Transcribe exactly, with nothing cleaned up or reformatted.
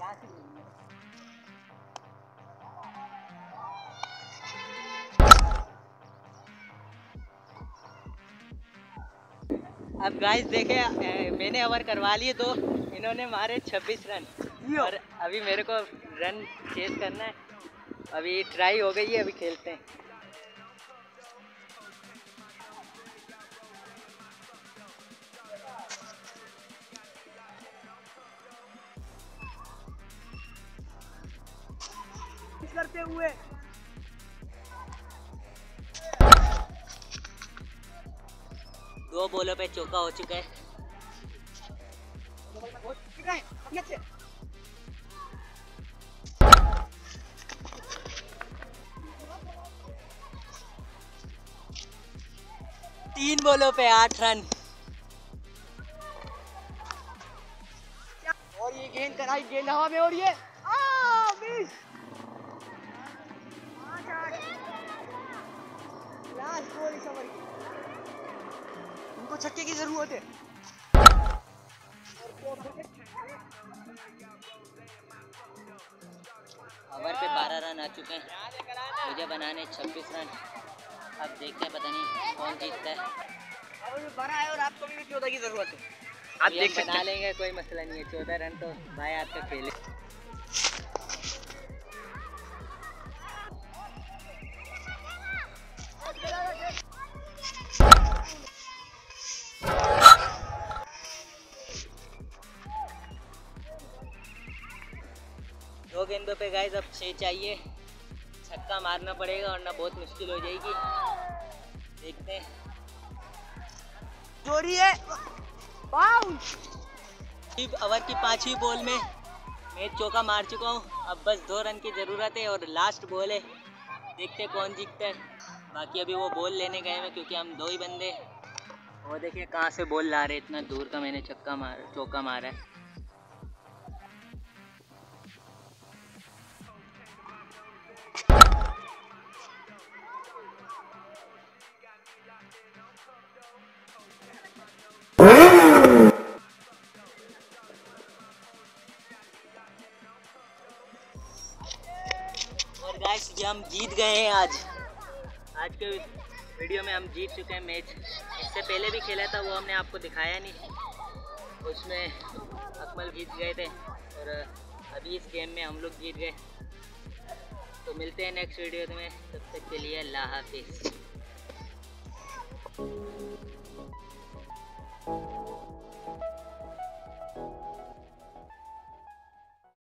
अब गाइस देखे, मैंने ओवर करवा लिए तो इन्होंने मारे छब्बीस रन और अभी मेरे को रन चेस करना है। अभी ट्राई हो गई है, अभी खेलते हैं। करते हुए दो बॉलों पे चौका हो चुका है। तीन बॉलों पे आठ रन और ये गेंद कराई, गेंद हवा में और ये आ, मिस। लास्ट बॉल इस ओवर की, उनको छक्के की जरूरत है। ओवर पे बारह रन आ चुके हैं, मुझे बनाने छब्बीस रन। अब देखते हैं, पता नहीं कौन जीतता है। अब बारह है और आपको भी चौदह की जरूरत है। आप देख सकते हैं, बना लेंगे, कोई मसला नहीं है। चौदह रन तो भाई आपका खेले। दो गेंदों पे गाइस अब छः चाहिए, छक्का मारना पड़ेगा और ना बहुत मुश्किल हो जाएगी। देखते हैं, जोड़ी है बाउंस। ओवर की पांचवी बॉल में मैं चौका मार चुका हूँ। अब बस दो रन की ज़रूरत है और लास्ट बॉल है, देखते हैं कौन जीतता है। बाकी अभी वो बॉल लेने गए हैं क्योंकि हम दो ही बंदे। वो देखिए कहाँ से बॉल ला रहे, इतना दूर का मैंने छक्का मारा, चौका मारा है। और गाइस ये हम जीत गए हैं आज आज के वीडियो में हम जीत चुके हैं मैच। इससे पहले भी खेला था, वो हमने आपको दिखाया नहीं, उसमें अकमल जीत गए थे और अभी इस गेम में हम लोग जीत गए। तो मिलते हैं नेक्स्ट वीडियो में, तब तक के लिए अल्लाह हाफिज़।